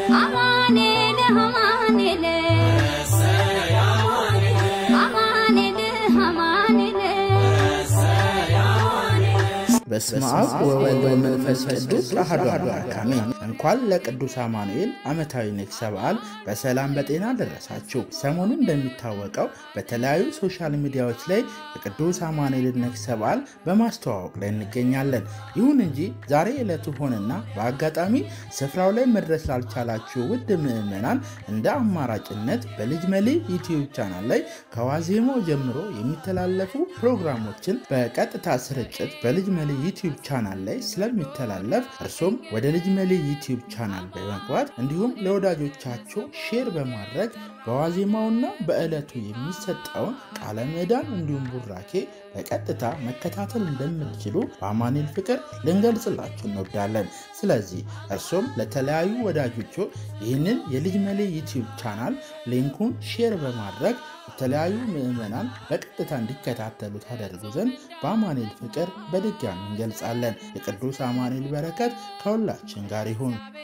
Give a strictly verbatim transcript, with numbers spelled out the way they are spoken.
በስመ አብ ወወልድ ወመንፈስ ቅዱስ አሐዱ አምላክ አሜን። እንኳን ለቅዱስ አማኑኤል ዓመታዊ ንግስ በዓል በሰላም በጤና ደረሳችሁ። ሰሞኑን እንደሚታወቀው በተለያዩ ሶሻል ሚዲያዎች ላይ የቅዱስ አማኑኤል ንግስ በዓል በማስተዋወቅ ላይ እንገኛለን። ይሁን እንጂ ዛሬ ዕለቱ ሆነና በአጋጣሚ ስፍራው ላይ መድረስ ላልቻላችሁ ውድ ምዕመናን እንደ አማራጭነት በልጅ መሊ ዩቲዩብ ቻናል ላይ ከዋዜማው ጀምሮ የሚተላለፉ ፕሮግራሞችን በቀጥታ ስርጭት በልጅ መሊ ዩቲዩብ ቻናል ላይ ስለሚተላለፍ እርሶም ወደ ልጅ መሊ ዩቲዩብ ቻናል በመግባት እንዲሁም ለወዳጆቻችሁ ሼር በማድረግ በዋዜማውና በእለቱ የሚሰጠውን ቃለ ምዕዳን እንዲሁም ቡራኬ በቀጥታ መከታተል እንደምትችሉ በአማኑኤል ፍቅር ልንገልጽላችሁ እንወዳለን። ስለዚህ እርሶም ለተለያዩ ወዳጆቹ ይህንን የልጅ መሊ ዩቲዩብ ቻናል ሊንኩን ሼር በማድረግ የተለያዩ ምዕመናን በቀጥታ እንዲከታተሉ ታደርጉ ዘንድ በአማኑኤል ፍቅር በድጋሚ እንገልጻለን። የቅዱስ አማኑኤል በረከት ከሁላችን ጋር ይሁን።